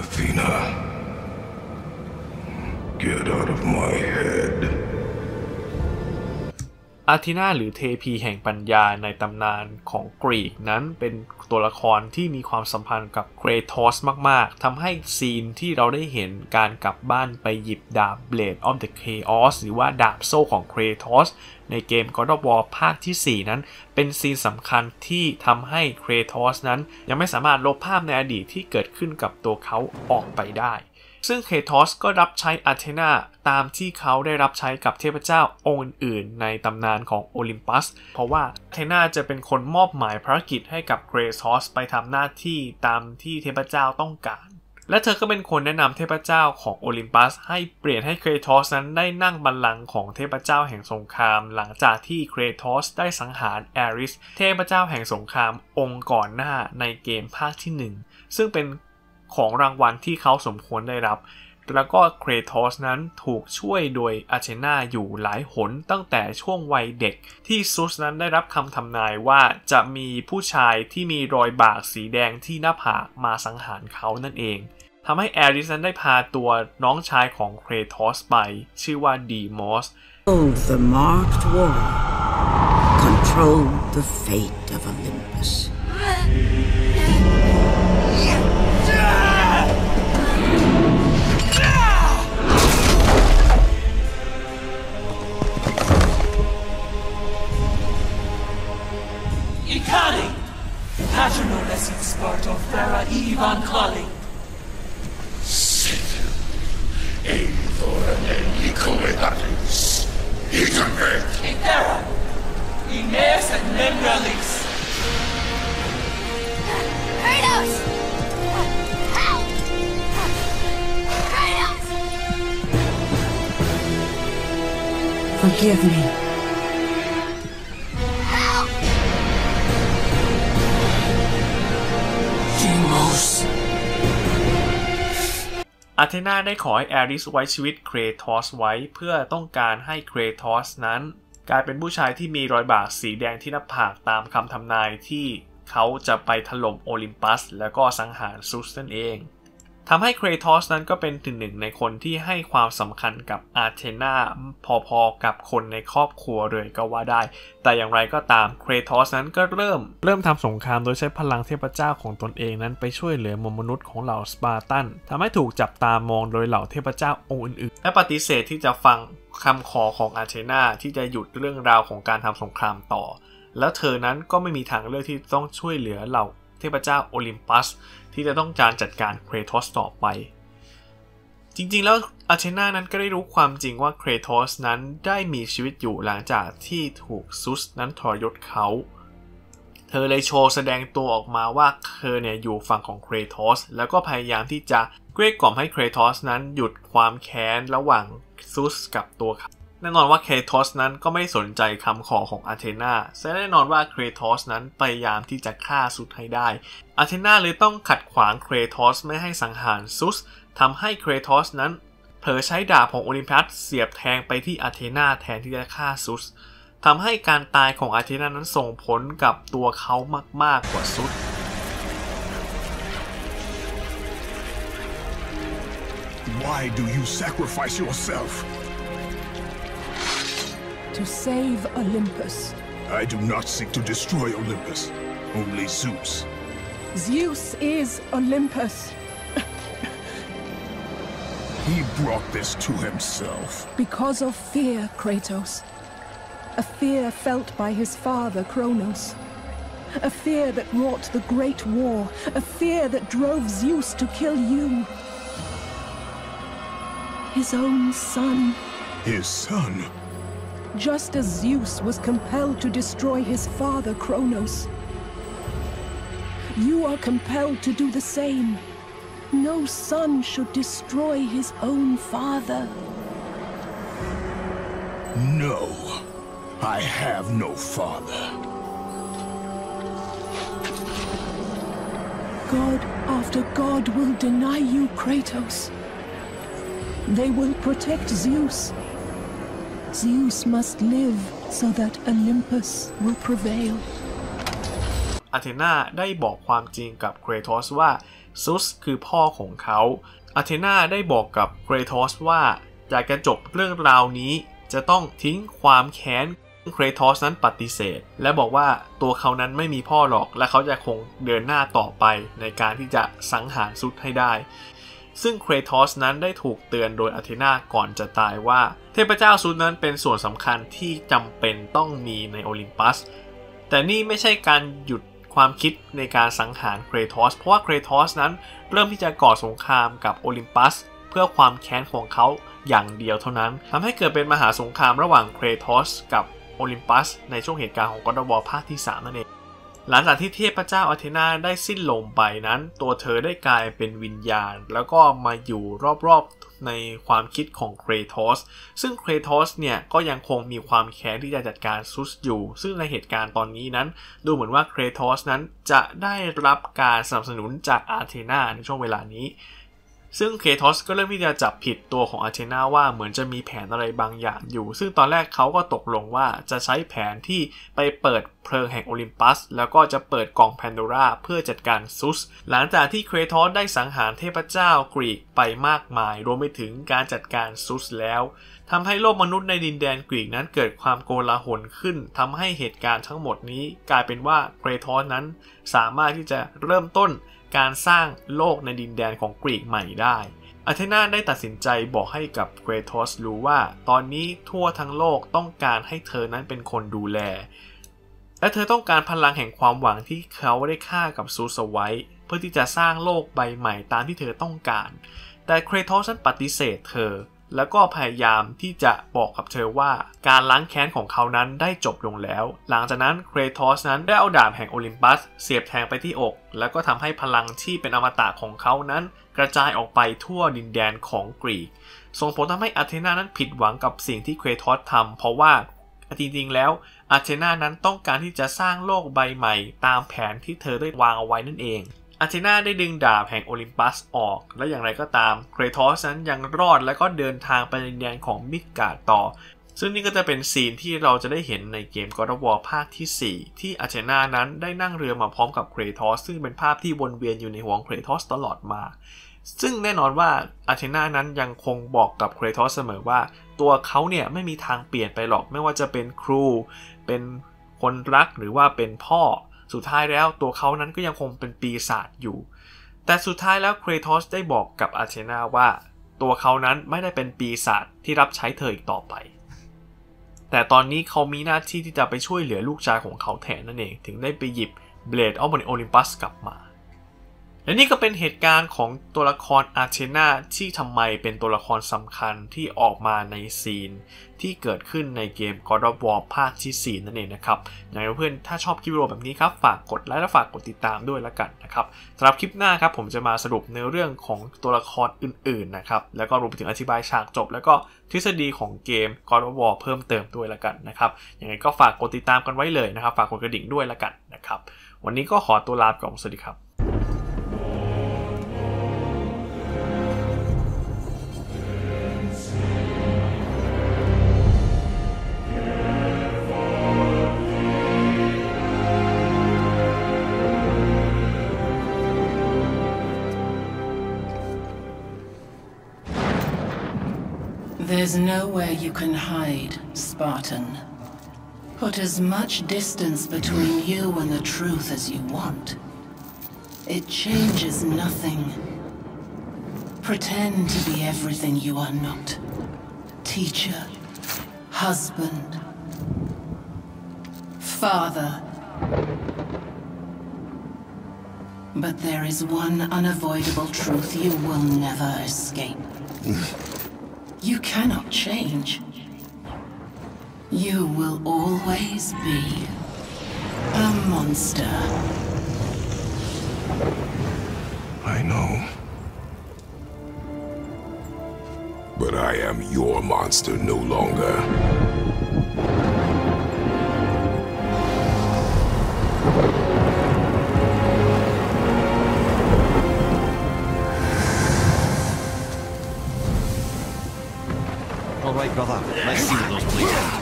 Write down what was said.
Athena, get out of my head. อาธีนาหรือเทพีแห่งปัญญาในตำนานของกรีกนั้นเป็นตัวละครที่มีความสัมพันธ์กับเครโทสมากๆทำให้ซีนที่เราได้เห็นการกลับบ้านไปหยิบดาบ Blade of the Chaos หรือว่าดาบโซ่ของเครโทสในเกม God of War ภาคที่ 4 นั้นเป็นซีนสำคัญที่ทำให้เครโทสนั้นยังไม่สามารถลบภาพในอดีตที่เกิดขึ้นกับตัวเขาออกไปได้ซึ่งเคโทสก็รับใช้อาเธนาตามที่เขาได้รับใช้กับเทพเจ้าองค์อื่นๆในตำนานของโอลิมปัสเพราะว่าอาเธนาจะเป็นคนมอบหมายภารกิจให้กับเครโทสไปทำหน้าที่ตามที่เทพเจ้าต้องการและเธอก็เป็นคนแนะนำเทพเจ้าของโอลิมปัสให้เปลี่ยนให้เครโทสนั้นได้นั่งบัลลังก์ของเทพเจ้าแห่งสงครามหลังจากที่เครโทสได้สังหารแอริสเทพเจ้าแห่งสงครามองค์ก่อนหน้าในเกมภาคที่ 1ซึ่งเป็นของรางวัลที่เขาสมควรได้รับแล้วก็เครโทสนั้นถูกช่วยโดยอาเธนาอยู่หลายหนตั้งแต่ช่วงวัยเด็กที่ซุสนั้นได้รับคำทำนายว่าจะมีผู้ชายที่มีรอยบากสีแดงที่หน้าผากมาสังหารเขานั่นเองทำให้แอริสนั้นได้พาตัวน้องชายของเครโทสไปชื่อว่าดีมอส Hold the marked wall. Control the fate of Olympus. Ikari! Patrono lesit Sparto Fera Ivan Kali. Sit. Eithor Nikoedatis. Ikamet. Ikera! Ines and Membralis. Kratos! Help! Kratos! Forgive me. Demos. อาเธนาได้ขอให้แอริสไว้ชีวิตเครโทสไว้เพื่อต้องการให้เครโทสนั้นกลายเป็นผู้ชายที่มีรอยบากสีแดงที่หน้าผากตามคำทำนายที่เขาจะไปถล่มโอลิมปัสแล้วก็สังหารซุสนั่นเองทำให้เครโทสนั้นก็เป็นหนึ่งในคนที่ให้ความสำคัญกับอาเธนาพอๆกับคนในครอบครัวเลยก็ว่าได้แต่อย่างไรก็ตามเครโทสนั้นก็เริ่มทำสงครามโดยใช้พลังเทพเจ้าของตนเองนั้นไปช่วยเหลือมนุษย์ของเหล่าสปาร์ตันทำให้ถูกจับตามองโดยเหล่าเทพเจ้าองค์อื่นๆและปฏิเสธที่จะฟังคำขอของอาเธนาที่จะหยุดเรื่องราวของการทำสงครามต่อแล้วเธอนั้นก็ไม่มีทางเลือกที่ต้องช่วยเหลือเหล่าเทพเจ้าโอลิมปัสที่จะต้องการจัดการเครโทสต่อไปจริงๆแล้วอาเธนานั้นก็ได้รู้ความจริงว่าเครโทสนั้นได้มีชีวิตอยู่หลังจากที่ถูกซุสนั้นทรยศเขาเธอเลยโชว์แสดงตัวออกมาว่าเธอเนี่ยอยู่ฝั่งของเครโทสแล้วก็พยายามที่จะเกลี้ยกล่อมให้เครโทสนั้นหยุดความแค้นระหว่างซุสกับตัวเขาแน่นอนว่าเครโทสนั้นก็ไม่สนใจคำขอของอาเธนาและแน่นอนว่าเครโทสนั้นพยายามที่จะฆ่าซุสให้ได้อาเธนาเลยต้องขัดขวางเครโทสไม่ให้สังหารซุสทำให้เครโทสนั้นเผลอใช้ดาบของโอลิมปัสเสียบแทงไปที่อาเธนาแทนที่จะฆ่าซุสทำให้การตายของอาเธนานั้นส่งผลกับตัวเขามากๆกว่าซุส Why do you sacrifice yourself? To save Olympus. I do not seek to destroy Olympus. Only Zeus. Zeus is Olympus. He brought this to himself. Because of fear, Kratos. A fear felt by his father, Kronos. A fear that wrought the great war. A fear that drove Zeus to kill you. His own son. His son? Just as Zeus was compelled to destroy his father, Kronos. You are compelled to do the same. No son should destroy his own father. No. I have no father. God after God will deny you, Kratos. They will protect Zeus. Zeus must live so that Olympus will prevail. อาเธนาได้บอกความจริงกับเครโทสว่าซุสคือพ่อของเขาอาเธนาได้บอกกับเครโทสว่าอยากจะจบเรื่องราวนี้จะต้องทิ้งความแค้นเครโทสนั้นปฏิเสธและบอกว่าตัวเขานั้นไม่มีพ่อหรอกและเขาจะคงเดินหน้าต่อไปในการที่จะสังหารซุสให้ได้ซึ่งเครโทสนั้นได้ถูกเตือนโดยอาเธนาก่อนจะตายว่าเทพเจ้าซุสนั้นเป็นส่วนสำคัญที่จำเป็นต้องมีในโอลิมปัสแต่นี่ไม่ใช่การหยุดความคิดในการสังหารเครโทสเพราะว่าเครโทสนั้นเริ่มที่จะก่อสงครามกับโอลิมปัสเพื่อความแค้นของเขาอย่างเดียวเท่านั้นทำให้เกิดเป็นมหาสงครามระหว่างเครโทสกับโอลิมปัสในช่วงเหตุการณ์ของGod of Warภาคที่3นั่นเองหลังจากที่เทพเจ้าอาเธนาได้สิ้นลมไปนั้นตัวเธอได้กลายเป็นวิญญาณแล้วก็มาอยู่รอบๆในความคิดของเครโทสซึ่งเครโทสเนี่ยก็ยังคงมีความแค้นที่จะจัดการซุสอยู่ซึ่งในเหตุการณ์ตอนนี้นั้นดูเหมือนว่าเครโทสนั้นจะได้รับการสนับสนุนจากอาเธนาในช่วงเวลานี้ซึ่งเครโทสก็เริ่มที่จะจับผิดตัวของอาเธนาว่าเหมือนจะมีแผนอะไรบางอย่างอยู่ซึ่งตอนแรกเขาก็ตกลงว่าจะใช้แผนที่ไปเปิดเพลิงแห่งโอลิมปัสแล้วก็จะเปิดกล่องแพนโดราเพื่อจัดการซุสหลังจากที่เครโทสได้สังหารเทพเจ้ากรีกไปมากมายรวมไปถึงการจัดการซุสแล้วทำให้โลกมนุษย์ในดินแดนกรีกนั้นเกิดความโกลาหลขึ้นทำให้เหตุการณ์ทั้งหมดนี้กลายเป็นว่าเครโทสนั้นสามารถที่จะเริ่มต้นการสร้างโลกในดินแดนของกรีกใหม่ได้อาเธนาได้ตัดสินใจบอกให้กับเครโทสรู้ว่าตอนนี้ทั่วทั้งโลกต้องการให้เธอนั้นเป็นคนดูแลและเธอต้องการพลังแห่งความหวังที่เขาได้ฆ่ากับซูสไว้เพื่อที่จะสร้างโลกใบใหม่ตามที่เธอต้องการแต่เครโทสนั้นปฏิเสธเธอแล้วก็พยายามที่จะบอกกับเธอว่าการล้างแค้นของเขานั้นได้จบลงแล้วหลังจากนั้นเครโทสนั้นได้เอาดาบแห่งโอลิมปัสเสียบแทงไปที่อกแล้วก็ทำให้พลังที่เป็นอมตะของเขานั้นกระจายออกไปทั่วดินแดนของกรีกส่งผลทำให้อาเธนานั้นผิดหวังกับสิ่งที่เครโทสทำเพราะว่าจริงๆแล้วอาเธนานั้นต้องการที่จะสร้างโลกใบใหม่ตามแผนที่เธอได้วางเอาไว้นั่นเองอาเธนาได้ดึงดาบแห่งโอลิมปัสออกและอย่างไรก็ตามเครโทสนั้นยังรอดและก็เดินทางไปดินแดนของมิดการ์ดต่อซึ่งนี่ก็จะเป็นซีนที่เราจะได้เห็นในเกม God of War ภาคที่4ที่อาเธนานั้นได้นั่งเรือมาพร้อมกับเครโทสซึ่งเป็นภาพที่วนเวียนอยู่ในหัวของเครโทสตลอดมาซึ่งแน่นอนว่าอาเธนานั้นยังคงบอกกับเครโทสเสมอว่าตัวเขาเนี่ยไม่มีทางเปลี่ยนไปหรอกไม่ว่าจะเป็นครูเป็นคนรักหรือว่าเป็นพ่อสุดท้ายแล้วตัวเขานั้นก็ยังคงเป็นปีศาจอยู่แต่สุดท้ายแล้วเครโทสได้บอกกับอาเธนาว่าตัวเขานั้นไม่ได้เป็นปีศาจที่รับใช้เธออีกต่อไปแต่ตอนนี้เขามีหน้าที่ที่จะไปช่วยเหลือลูกชายของเขาแทนนั่นเองถึงได้ไปหยิบ Blade of Olympus กลับมาและนี่ก็เป็นเหตุการณ์ของตัวละครอาเธนาที่ทำไมเป็นตัวละครสำคัญที่ออกมาในซีนที่เกิดขึ้นในเกม God of War ภาคที่4นั่นเองนะครับอย่างเพื่อนถ้าชอบคลิปวิดีโอแบบนี้ครับฝากกดไลค์และฝากกดติดตามด้วยละกันนะครับสำหรับคลิปหน้าครับผมจะมาสรุปในเรื่องของตัวละครอื่นๆนะครับแล้วก็รวมไปถึงอธิบายฉากจบแล้วก็ทฤษฎีของเกม God of War เพิ่มเติมด้วยละกันนะครับยังไงก็ฝากกดติดตามกันไว้เลยนะครับฝากกดกระดิ่งด้วยละกันนะครับวันนี้ก็ขอตัวลาไปก่อนสวัสดีครับ There's nowhere you can hide, Spartan. Put as much distance between you and the truth as you want. It changes nothing. Pretend to be everything you are not. Teacher, husband, father. But there is one unavoidable truth you will never escape. You cannot change. You will always be a monster. I know. But I am your monster no longer. All right, brother. Let's see what those plates are.